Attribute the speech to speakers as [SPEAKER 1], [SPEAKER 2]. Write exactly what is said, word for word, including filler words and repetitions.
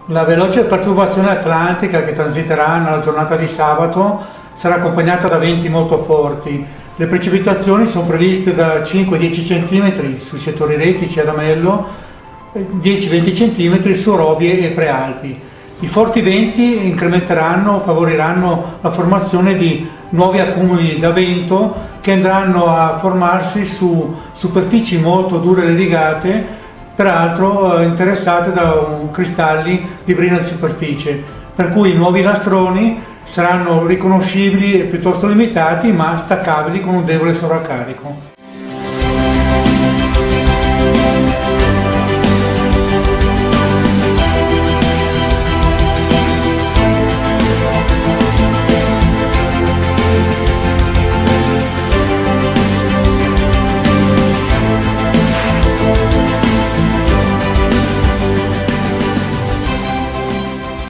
[SPEAKER 1] La veloce perturbazione atlantica che transiterà nella giornata di sabato sarà accompagnata da venti molto forti. Le precipitazioni sono previste da cinque dieci centimetri sui settori retici ad Amello, dieci venti centimetri su Robie e Prealpi. I forti venti incrementeranno, favoriranno la formazione di nuovi accumuli da vento che andranno a formarsi su superfici molto dure e levigate, peraltro interessate da cristalli di brina di superficie, per cui i nuovi lastroni saranno riconoscibili e piuttosto limitati, ma staccabili con un debole sovraccarico.